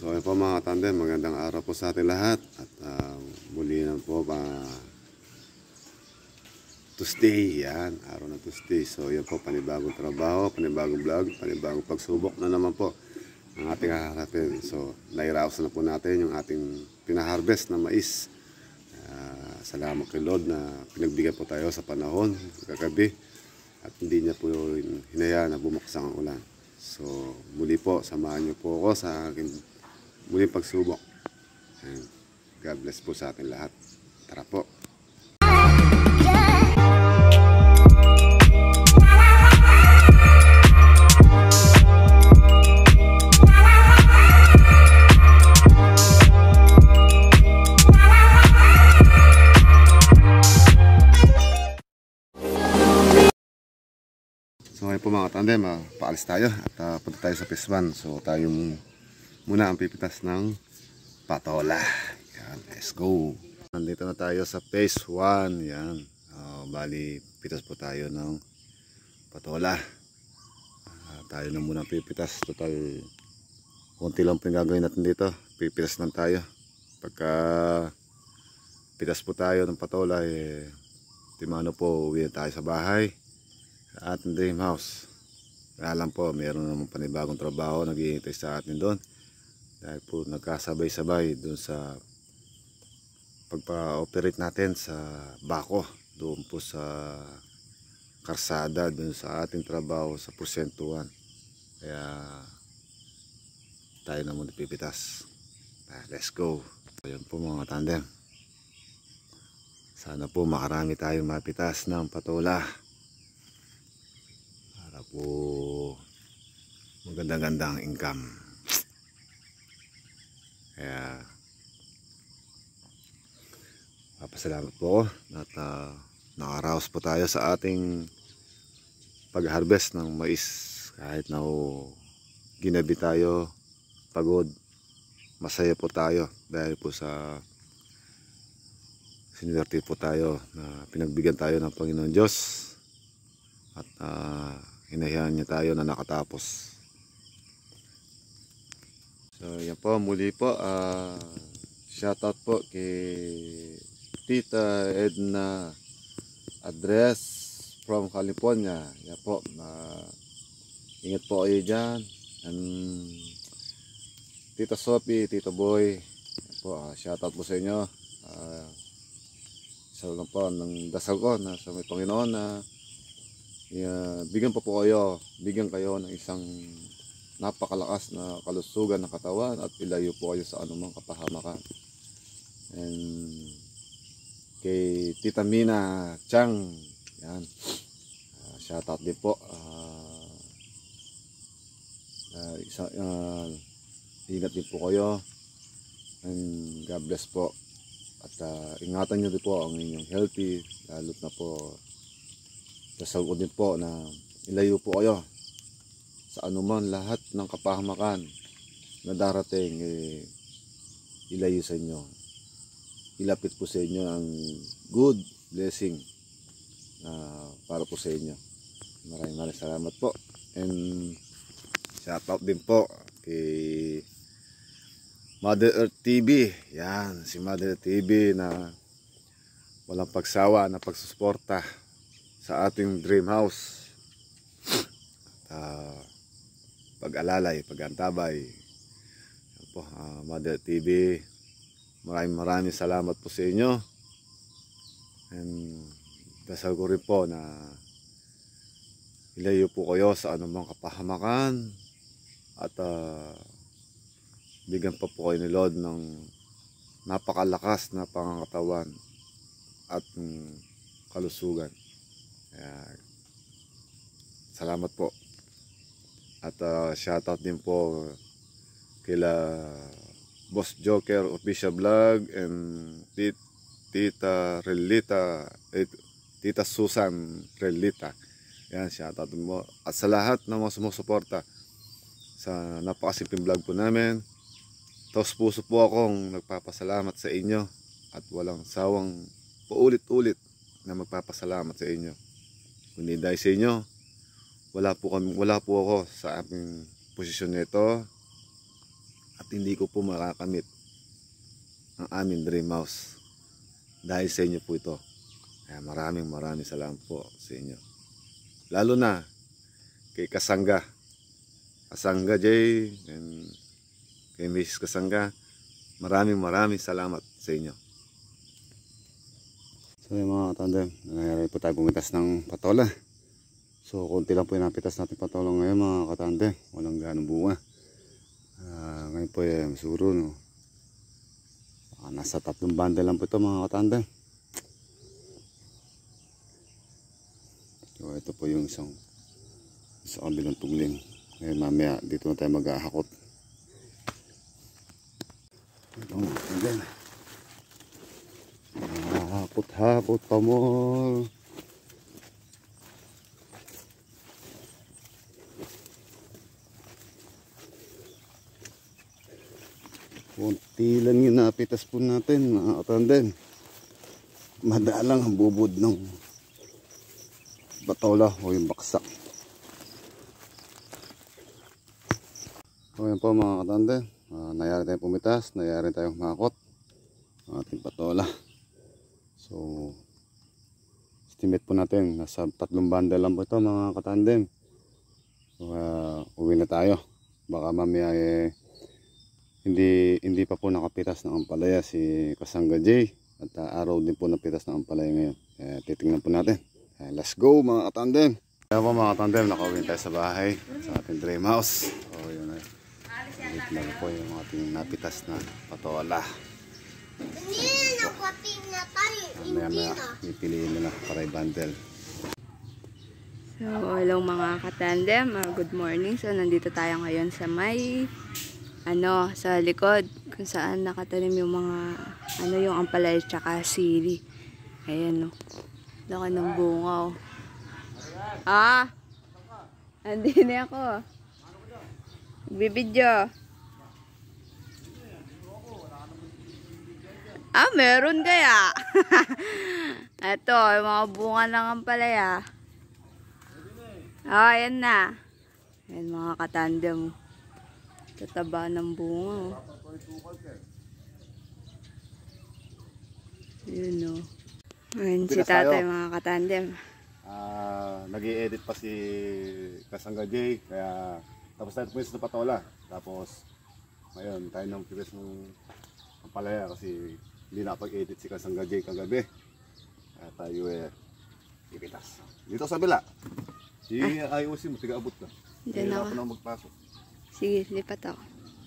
So ayun po mga tandem, magandang araw po sa ating lahat. At muli na po Tuesday, yan, araw na Tuesday. So yan po, panibagong trabaho, panibagong vlog, panibagong pagsubok na naman po ang ating haharapin. So nairaos na po natin yung ating pinaharvest na mais. Salamat kay Lord na pinagbigyan po tayo sa panahon, kagabi. At hindi niya po hinayaan na bumaksak ang ulan. So muli po, samahan niyo po ako sa aking muling pagsubok. And God bless po sa ating lahat. Tara po. So ngayon po mga tandem, paalis tayo at punta tayo sa phase 1. So tayo muna ang pipitas ng patola. Yan, let's go. Nandito na tayo sa phase 1. Yan, bali pitas po tayo ng patola. Tayo na muna pipitas. Total konti lang po yung gagawin natin dito. Pipitas lang tayo. Pagka pitas po tayo ng patola, timano po uwi tayo sa bahay, sa ating dream house. Kaya lang po, mayroon naman panibagong trabaho naghihintay sa atin doon. Dahil po nagkasabay-sabay doon sa pagpa-operate natin sa bako. Doon po sa karsada, doon sa ating trabaho sa porsentuhan. Kaya tayo na muna pipitas. Let's go. Ayan po mga tandem. Sana po makarami tayong mapitas ng patola. Para po magandang-gandang income. Kaya papasalamat po at nakaraos po tayo sa ating pag-harvest ng mais. Kahit na ginabi tayo, pagod, masaya po tayo dahil po sa sinuwerte po tayo na pinagbigyan tayo ng Panginoon Diyos at hinahiyan niya tayo na nakatapos. So yan po, muli po, shoutout po kay Tita Edna Address from California. Yan po, ingat po kayo dyan. And Tita Sophie, Tito Boy, yan po, shoutout po sa inyo. Isa lang po ng dasal ko na sa may Panginoon na bigyan po kayo, bigyan kayo ng isang napakalakas na kalusugan ng katawan at ilayo po kayo sa anumang kapahamakan. And kay Tita Mina Chang, yan, shoutout din po. Ingat din po kayo and God bless po. At ingatan nyo din po ang inyong healthy, lalo't na po dasal ko din po na ilayo po kayo sa anuman lahat ng kapahamakan na darating, ilayo sa inyo. Ilapit po sa inyo ang good blessing para po sa inyo. Maraming salamat po. And shoutout din po kay Mother Earth TV. Yan, si Mother Earth TV na walang pagsawa na pagsusuporta sa ating dream house. Pag-alalay, pag-antabay. Yan po, Mother Earth TV. Maraming salamat po sa inyo. And dasal ko rin po na ilayo po kayo sa anumang kapahamakan at bigyan pa po kayo ni Lord ng napakalakas na pangangatawan at kalusugan. Kaya, salamat po. At shoutout din po kila Boss Joker Official Vlog and Tita Relita, Tita Susan Relita. Yan, shoutout din po. At sa lahat ng mga sumusuporta sa napakasimpleng vlog po namin. Taos puso po akong nagpapasalamat sa inyo at walang sawang paulit-ulit na magpapasalamat sa inyo. Kundi dahil sa inyo, wala po ako sa aming posisyon nito at hindi ko po makakamit ang aming dream house dahil sa inyo po ito. Kaya maraming salamat po sa inyo. Lalo na kay Kasangga J and kay Mrs. Kasangga, maraming salamat sa inyo. So yung mga tandem, nangyari po tayo pumitas ng patola. So konti lang po yung napitas natin patola ngayon mga katandem, walang ganong bunga. Ngayon po yung suro, no? Nasa 3 bundle lang po ito mga katandem. So ito po yung isang sa kabilang tugling. Ngayon mamaya dito na tayo maghahakot. Ito mga katandem, hakot pa mo. Kunti lang yung napitas po natin mga katandem. Madalang ang bubod ng patola o yung baksak. So yan po mga katandem, nangyari tayong pumitas, nangyari tayong makot ang ating patola. So estimate po natin nasa 3 bundle lang po ito mga katandem. So uwi na tayo. Baka mamaya hindi pa po nakapitas ng ampalaya si Kasangga J at araw din po napitas ng ampalaya ngayon. Titingnan po natin. Let's go mga katandem. Kaya po mga katandem, nakauwi tayo sa bahay sa ating dream house. So yun na. Ito po yung ating napitas na patola. Mamaya ipiliin nila para i-bundle. So hello mga katandem, good morning. So nandito tayo ngayon sa may sa likod kung saan nakatanim yung mga yung ampalaya tsaka sili. Ayan, no. Laki ng bunga, oh. Andin na ako. Bibidyo. Meron kaya. Ito, yung mga bunga ng ampalaya. Ayan na. Ayan mga katandem. Tataba ng bunga, oh. Yun, oh. Ayun si tatay mga katandem. Nag-i-edit pa si Kasangga J, kaya tapos tayo pumitas na patola. Tapos ngayon tayo nang pumitas ng ampalaya kasi hindi nakapag-edit si Kasangga J kagabi. Kaya tayo ipitas. Dito sa bila. Si IOC mo, tiga-abot ka. Diyan ako. Hindi na magpasok. Sige, lipat ako.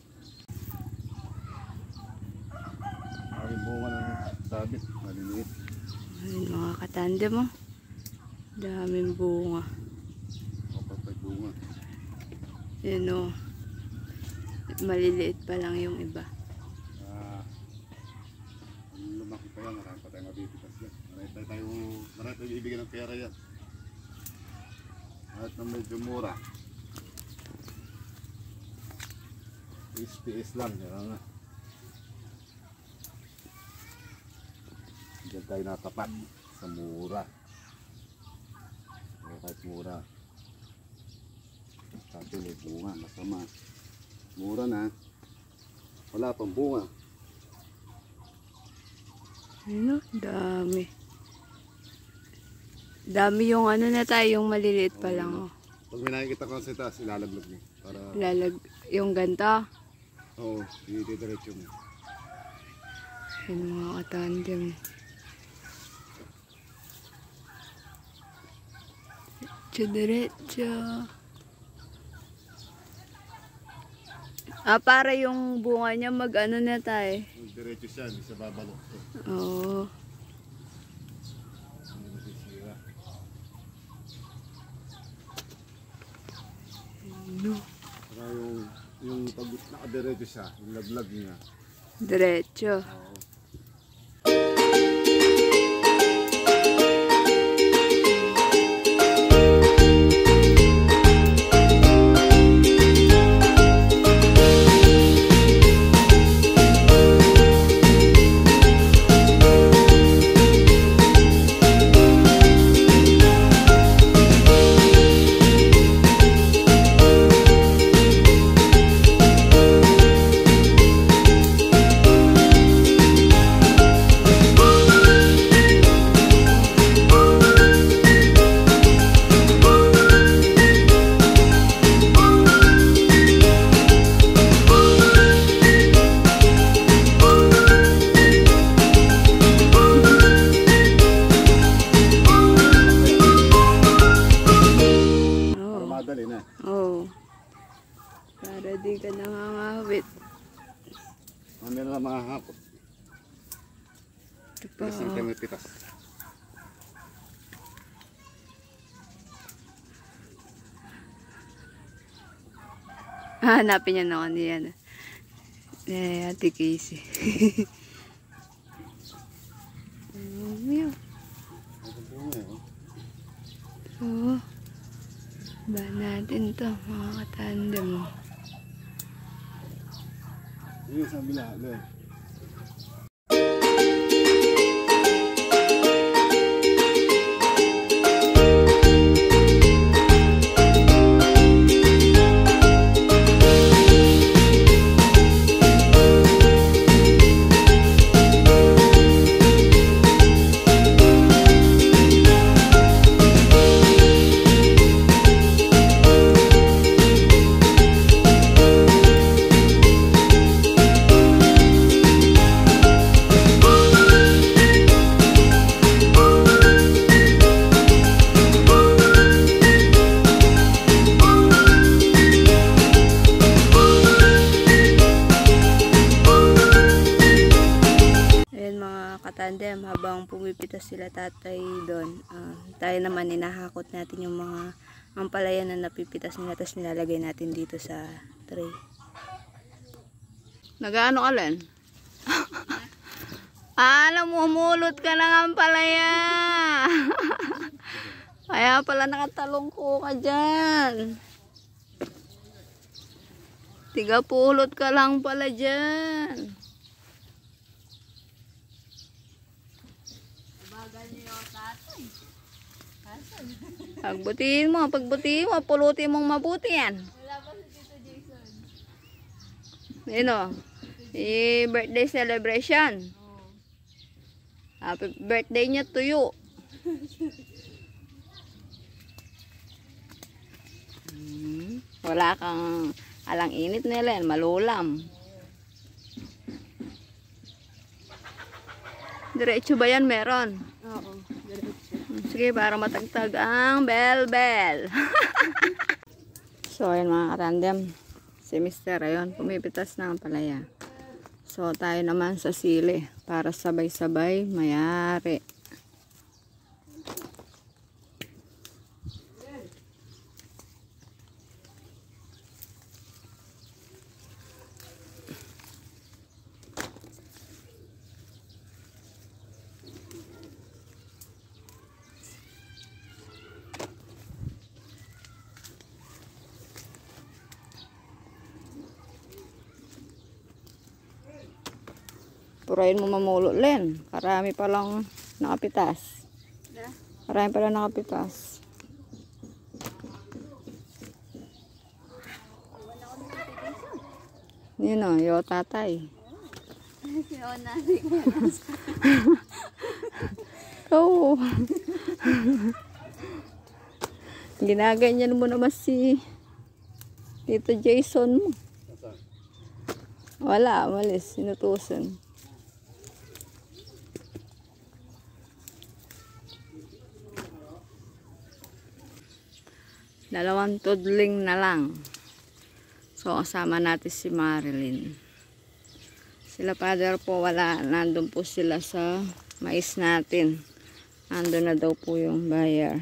Ay, bunga ng sabit, maliliit. Ayun mga katandem, oh. Daming bunga. Kapag bunga. Yun, oh. Maliliit pa lang yung iba. Lumaki pa yan, marami pa tayo mabibitas yan. Marami tayo ibigay ng pera yan. At na medyo mura. SPS lang, yan nga. Diyan tayo natapat sa mura. Kahit mura. Sabi may bunga, masama. Mura na. Wala pang bunga. Ano? Dami. Dami yung na tayo, yung maliliit pa lang, oh. Pag may nakikita ko sa itaas, ilalaglag mo. Para... yung ganta. Oo, diretso mo. Yun mga katandem. Diretso. Para yung bunga niya na tayo. Diretso siya, hindi siya babalok. Oo. Hindi masisira. No. Saka yung pag nakadiretso siya, yung laglag niya. Diretso. Oo. Meron na mga hapot. Ito pa. Kasi kami pitas. Hanapin niya na ano yan. Ate Casey. Meow. So, ba natin to mga katandem. Yun sa bila. Katandem, habang pumipitas sila tatay doon, tayo naman inahakot natin yung mga ampalaya na napipitas nila, tapos nilalagay natin dito sa tray. Nagaano ka Len? Alam mo, umulot ka ng ampalaya. Kaya pala nakatalong ko ka dyan. Tiga-pulot ka lang pala dyan. Pagbutihin mo, pulutin mong mabuti yan. Wala pa si Tito Jason. Yun o, birthday celebration. Happy birthday niya to you. Wala kang alang init nila yan, malulam. Diretso ba yan meron? Oo, diretso. Sige, para matagtag ang bell. So, ayan mga katandem. Si Mr. ayun, pumipitas na ang palaya. So, tayo naman sa sili para sabay-sabay mayari. Purahin mo mamulot Len. Karami palang nakapitas. Karami palang nakapitas. Yun o, yo tatay. Ikaw. Ginaganyan mo naman si Tito Jason mo. Wala, malis. Sinutusan. Dalawang tudling na lang. So, kasama natin si Marilyn. Sila father po wala. Nandun po sila sa mais natin. Nandun na daw po yung buyer.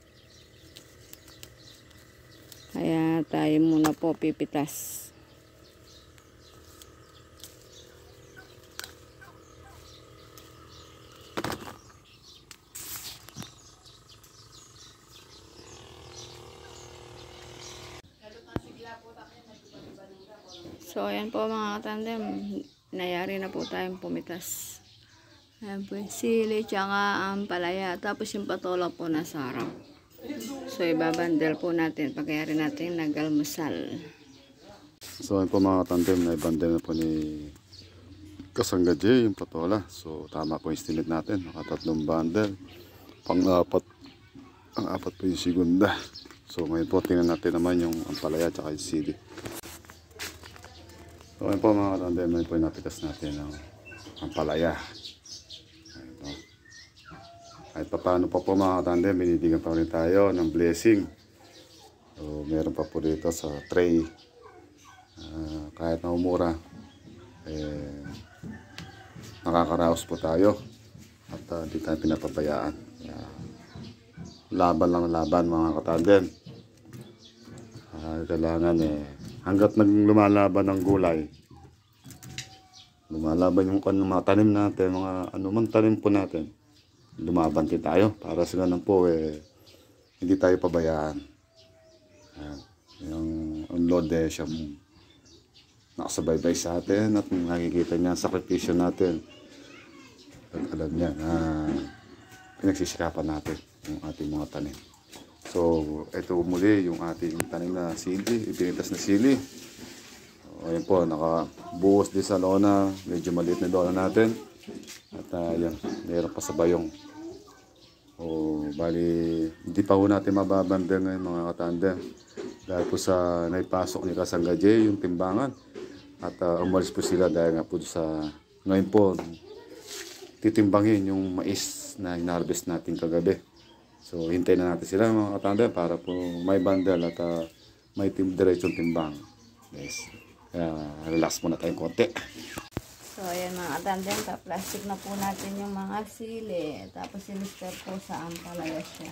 Kaya tayo muna po pipitas. So, ayan po mga katandem. Nayari na po tayong pumitas. Ayan po yung sili, tsaka ang palaya. Tapos yung patola po nasa harap. So, ibabandel po natin. Pagkayari natin nag-almusal. So, ayan po mga katandem. Naibandel na po ni Kasangga J yung patola. So, tama po yung estimate natin. Nakatatlong bundle. Pang-apat. Ang apat po yung segunda. So, ngayon po tingnan natin naman yung ampalaya tsaka yung sili. So, ayun po mga katandem, ayun po yung napitas natin ang ampalaya. Ayun po. Kahit pa paano pa po mga katandem, binibigyan pa rin tayo ng blessing. So, meron pa po dito sa tray. Kahit na umura, nakakaraos po tayo at hindi tayo pinapabayaan. Kaya, laban lang laban mga katandem. Kailangan hanggat lumalaban ng gulay, lumalaban yung mga tanim natin, mga anumang tanim po natin, lumaban din tayo para sa ganun po hindi tayo pabayaan. Yung unload siyang nakasabaybay sa atin at nakikita niya ang sakripisyo natin. At alam niya na pinagsisikapan natin yung ating mga tanim. So, ito muli yung ating tanim na sili, ipinitas na sili. So, ayun po, nakabuhos din sa lona, medyo maliit na lona natin. At yan, mayroon pa sa bayong. Bali, hindi pa ho natin mababanda ngayon mga katandem. Dahil po sa naipasok ni Kasangga J, yung timbangan. At umalis po sila dahil nga po sa, ngayon po, titimbangin yung mais na inharvest natin kagabi. So, hintayin na natin sila mga katandem para po may bundle at may diretsong timbang. Yes. Kaya relax muna tayong konti. So, ayan mga katandem, pa-plastic na po natin yung mga sili. Tapos sinister po sa ampalaya siya.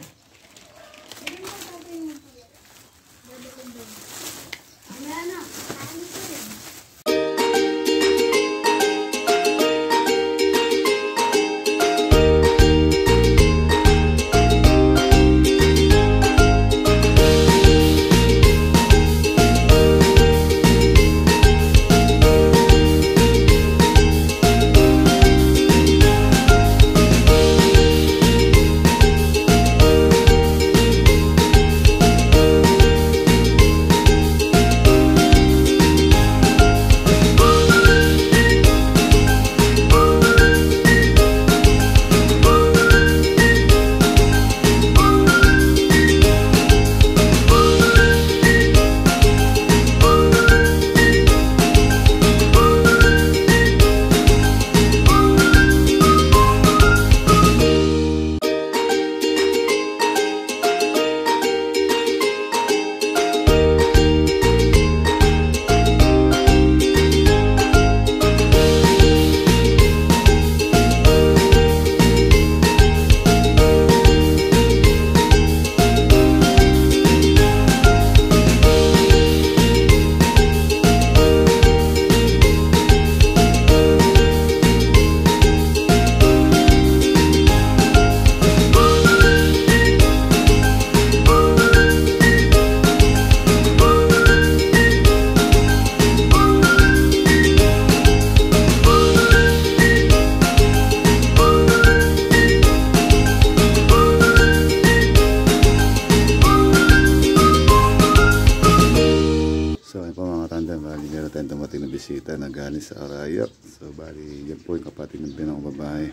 Bisita na galing sa Arayat. So, bali, yan po yung kapatid ng binang babae.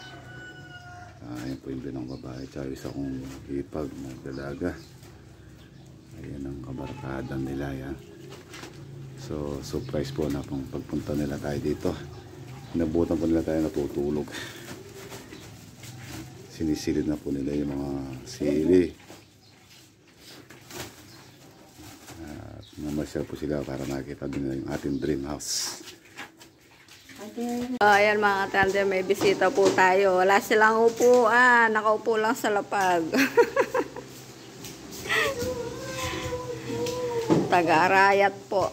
Yan po yung binang babae. Tsaka isa kong hipag na dalaga. Ayan ang kabarkada nila. Yan. So, surprise po na kung pagpunta nila tayo dito. Inabutan po nila tayo natutulog. Sinisilid na po nila yung mga sili. Namasyal po sila para makita din nila yung ating dream house. Ayan mga katandem, may bisita po tayo. Wala silang upuan. Nakaupo lang sa lapag. Taga-Arayat po.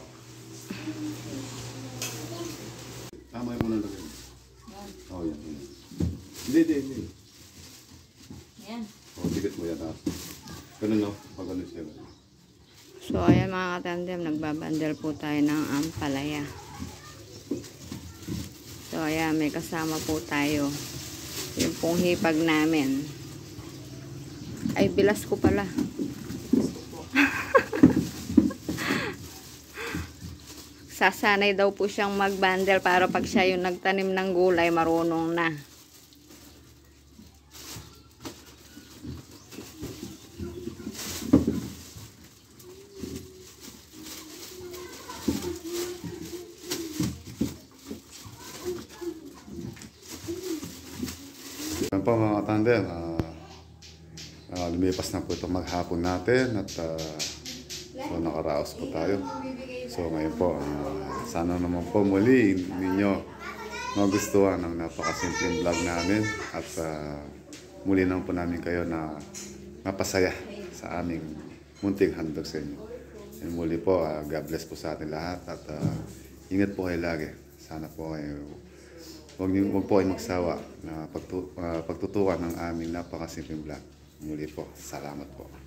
Tama yung muna lagay. Oh, yan. Hindi. Yan. Tigat mo yan ha. Ganun no? Pag ano siya. So, ayan mga katandem, nagbabandel po tayo ng ampalaya. So, ayan, may kasama po tayo. Yung pong hipag namin. Ay, bilas ko pala. Sasanay daw po siyang magbandel para pag siya yung nagtanim ng gulay, marunong na. Yan po mga katandem, lumipas na po itong maghapon natin at so nakaraos po tayo. So ngayon po, sana naman po muli ninyo magustuhan ang napakasimpleng vlog namin at muli naman po namin kayo na mapasaya sa aming munting handog sa inyo. And muli po, God bless po sa atin lahat at ingat po kayo lagi. Sana po kayo huwag po kayo magsawa na pagtutukan ng aming napakasimpleng vlog. Muli po, salamat po.